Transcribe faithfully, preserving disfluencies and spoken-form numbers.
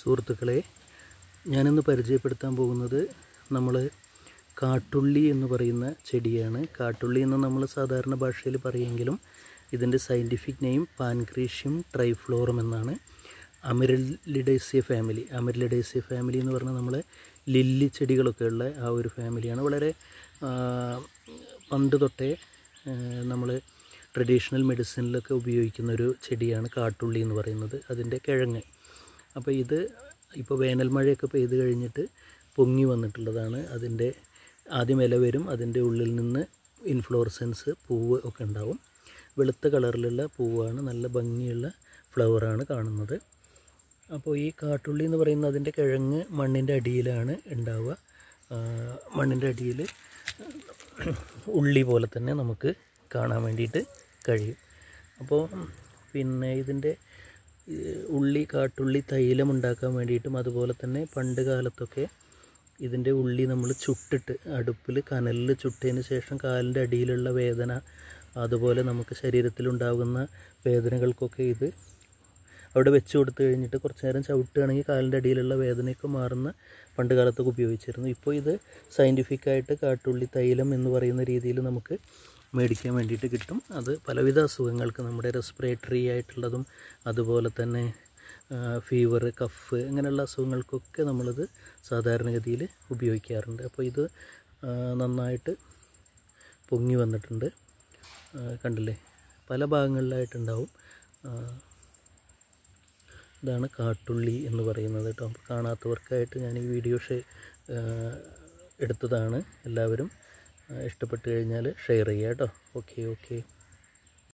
സുഹൃത്തുക്കളെ, ഞാനിന്ന് പരിചയപ്പെടുത്താൻ പോകുന്നത് നമ്മൾ കാട്ടുള്ളി എന്ന് പറയുന്ന ചെടിയാണ്. കാട്ടുള്ളി എന്ന് നമ്മൾ സാധാരണ ഭാഷയിൽ പറയുമെങ്കിലും ഇതിൻ്റെ സയൻറ്റിഫിക് നെയിം പാൻക്രീഷ്യം ട്രൈഫ്ലോറം എന്നാണ്. അമരലിഡേസിയ ഫാമിലി അമരലിഡേസിയ ഫാമിലി എന്ന് പറഞ്ഞാൽ നമ്മൾ ലില്ലി ചെടികളൊക്കെ ഉള്ള ആ ഒരു ഫാമിലിയാണ്. വളരെ പണ്ട് തൊട്ടേ നമ്മൾ ട്രഡീഷണൽ മെഡിസിനിലൊക്കെ ഉപയോഗിക്കുന്ന ഒരു ചെടിയാണ് കാട്ടുള്ളി എന്ന് പറയുന്നത്, അതിൻ്റെ കിഴങ്ങ്. അപ്പോൾ ഇത് ഇപ്പോൾ വേനൽ മഴയൊക്കെ പെയ്ത് കഴിഞ്ഞിട്ട് പൊങ്ങി വന്നിട്ടുള്ളതാണ്. അതിൻ്റെ ആദ്യം ഇല വരും, അതിൻ്റെ ഉള്ളിൽ നിന്ന് ഇൻഫ്ലോറസൻസ് പൂവ് ഒക്കെ ഉണ്ടാവും. വെളുത്ത കളറിലുള്ള പൂവാണ്, നല്ല ഭംഗിയുള്ള ഫ്ലവറാണ് കാണുന്നത്. അപ്പോൾ ഈ കാട്ടുള്ളി എന്ന് പറയുന്നത് അതിൻ്റെ കിഴങ്ങ് മണ്ണിൻ്റെ അടിയിലാണ് ഉണ്ടാവുക. മണ്ണിൻ്റെ അടിയിൽ ഉള്ളി പോലെ തന്നെ നമുക്ക് കാണാൻ വേണ്ടിയിട്ട് കഴിയും. അപ്പോൾ പിന്നെ ഇതിൻ്റെ ഉള്ളി കാട്ടുള്ളി തൈലം ഉണ്ടാക്കാൻ വേണ്ടിയിട്ടും അതുപോലെ തന്നെ പണ്ട് കാലത്തൊക്കെ ഇതിൻ്റെ ഉള്ളി നമ്മൾ ചുട്ടിട്ട് അടുപ്പിൽ കനലിൽ ചുട്ടതിന് ശേഷം കാലിൻ്റെ അടിയിലുള്ള വേദന, അതുപോലെ നമുക്ക് ശരീരത്തിലുണ്ടാകുന്ന വേദനകൾക്കൊക്കെ ഇത് അവിടെ വെച്ച് കൊടുത്തു കഴിഞ്ഞിട്ട് കുറച്ച് നേരം ചവിട്ടുകയാണെങ്കിൽ കാലിൻ്റെ അടിയിലുള്ള വേദനയൊക്കെ മാറുന്ന പണ്ട് കാലത്തൊക്കെ ഉപയോഗിച്ചിരുന്നു. ഇപ്പോൾ ഇത് സയൻറ്റിഫിക്കായിട്ട് കാട്ടുള്ളി തൈലം എന്ന് പറയുന്ന രീതിയിൽ നമുക്ക് മേടിക്കാൻ വേണ്ടിയിട്ട് കിട്ടും. അത് പലവിധ അസുഖങ്ങൾക്ക്, നമ്മുടെ റെസ്പിറേറ്ററി ആയിട്ടുള്ളതും അതുപോലെ തന്നെ ഫീവർ, കഫ്, ഇങ്ങനെയുള്ള അസുഖങ്ങൾക്കൊക്കെ നമ്മളിത് സാധാരണഗതിയിൽ ഉപയോഗിക്കാറുണ്ട്. അപ്പോൾ ഇത് നന്നായിട്ട് പൊങ്ങി വന്നിട്ടുണ്ട്, കണ്ടില്ലേ, പല ഭാഗങ്ങളിലായിട്ടുണ്ടാവും. ഇതാണ് കാട്ടുള്ളി എന്ന് പറയുന്നത് കേട്ടോ. അപ്പോൾ കാണാത്തവർക്കായിട്ട് ഞാൻ ഈ വീഡിയോ എടുത്തതാണ്. എല്ലാവരും ഇഷ്ടപ്പെട്ട് കഴിഞ്ഞാൽ ഷെയർ ചെയ്യുക കേട്ടോ. Okay okay